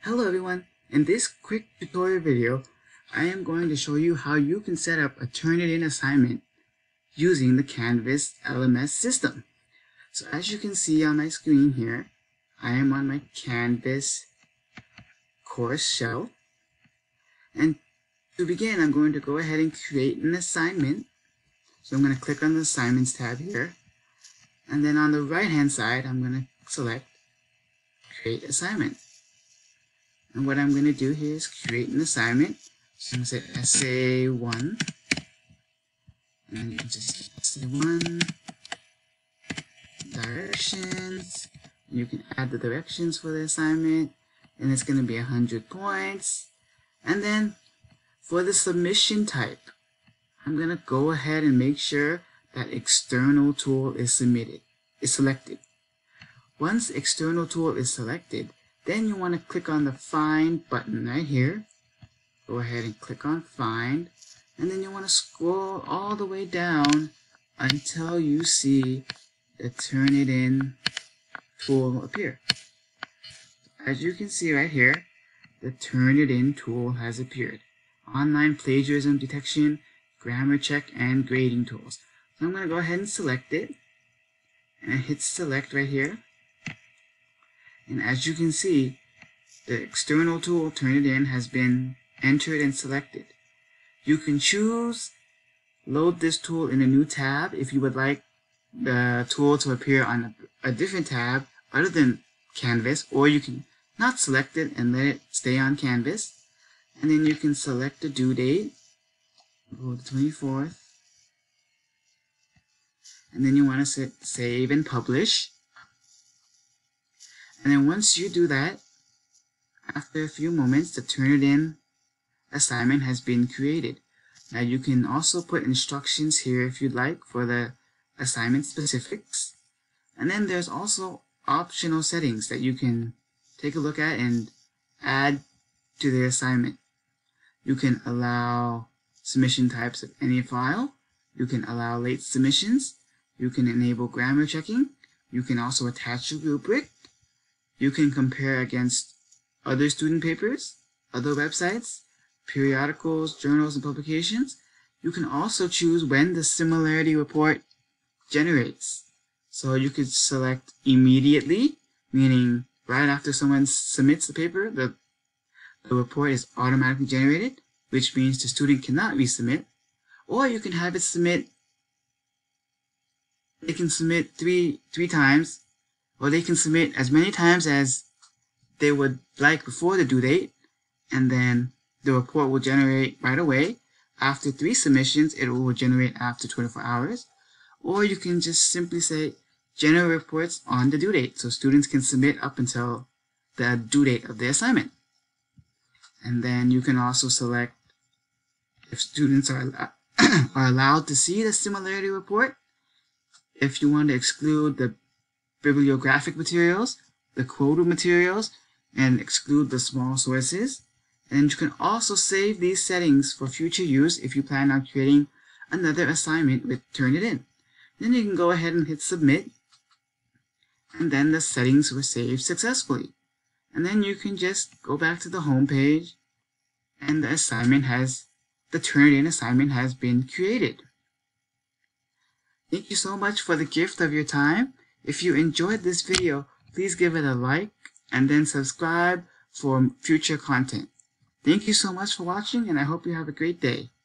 Hello everyone, in this quick tutorial video, I am going to show you how you can set up a Turnitin assignment using the Canvas LMS system. So as you can see on my screen here, I am on my Canvas course shell. And to begin, I'm going to go ahead and create an assignment. So I'm going to click on the Assignments tab here. And then on the right hand side, I'm going to select Create Assignment. And what I'm going to do here is create an assignment. So I'm going to say Essay 1. And you can just Essay 1, Directions. You can add the directions for the assignment. And it's going to be 100 points. And then for the submission type, I'm going to go ahead and make sure that External Tool is selected. Once External Tool is selected, then you want to click on the Find button right here. Go ahead and click on Find, and then you want to scroll all the way down until you see the Turnitin tool appear. As you can see right here, the Turnitin tool has appeared. Online plagiarism detection, grammar check, and grading tools. So I'm going to go ahead and select it, and hit select right here. And as you can see, the external tool Turnitin has been entered and selected. You can choose load this tool in a new tab if you would like the tool to appear on a different tab other than Canvas, or you can not select it and let it stay on Canvas. And then you can select the due date, go to the 24th, and then you want to save and publish. And then once you do that, after a few moments, the Turnitin assignment has been created. Now you can also put instructions here if you'd like for the assignment specifics. And then there's also optional settings that you can take a look at and add to the assignment. You can allow submission types of any file. You can allow late submissions. You can enable grammar checking. You can also attach a rubric. You can compare against other student papers, other websites, periodicals, journals, and publications. You can also choose when the similarity report generates. So you could select immediately, meaning right after someone submits the paper, the report is automatically generated, which means the student cannot resubmit. Or you can have it submit, they can submit three times, or they can submit as many times as they would like before the due date, and then the report will generate right away. After 3 submissions, it will generate after 24 hours. Or you can just simply say, generate reports on the due date, so students can submit up until the due date of the assignment. And then you can also select if students are allowed to see the similarity report, if you want to exclude the bibliographic materials, the quoted materials, and exclude the small sources. And you can also save these settings for future use if you plan on creating another assignment with Turnitin. Then you can go ahead and hit submit, and then the settings were saved successfully. And then you can just go back to the home page, and the Turnitin assignment has been created. Thank you so much for the gift of your time. If you enjoyed this video, please give it a like and then subscribe for future content. Thank you so much for watching, and I hope you have a great day.